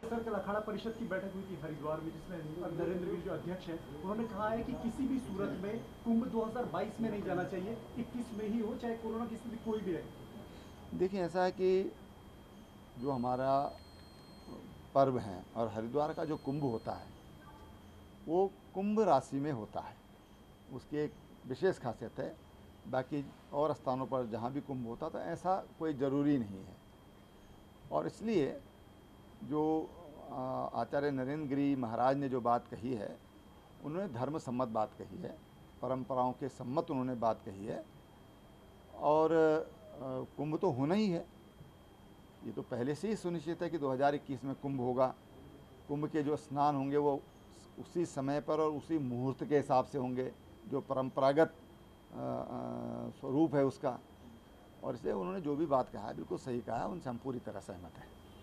Sir कल अखाड़ा परिषद की बैठक हुई थी हरिद्वार में, जिसमें नरेंद्र गिरी जो अध्यक्ष हैं उन्होंने कहा है कि किसी भी सूरत में कुंभ 2022 में नहीं जाना चाहिए, 21 में ही हो, चाहे कोरोना की स्थिति कोई भी रहे। देखिए, ऐसा है कि जो हमारा पर्व है और हरिद्वार का जो कुंभ होता है वो कुंभ राशि में होता है, उसकी एक विशेष खासियत है। बाकी और स्थानों पर जहाँ भी कुंभ होता तो ऐसा कोई ज़रूरी नहीं है। और इसलिए जो आचार्य नरेंद्र गिरी महाराज ने जो बात कही है, उन्होंने धर्म सम्मत बात कही है, परंपराओं के सम्मत उन्होंने बात कही है। और कुंभ तो होना ही है, ये तो पहले से ही सुनिश्चित है कि 2021 में कुंभ होगा। कुंभ के जो स्नान होंगे वो उसी समय पर और उसी मुहूर्त के हिसाब से होंगे जो परंपरागत स्वरूप है उसका। और इसलिए उन्होंने जो भी बात कहा है बिल्कुल सही कहा है, उनसे हम पूरी तरह सहमत हैं।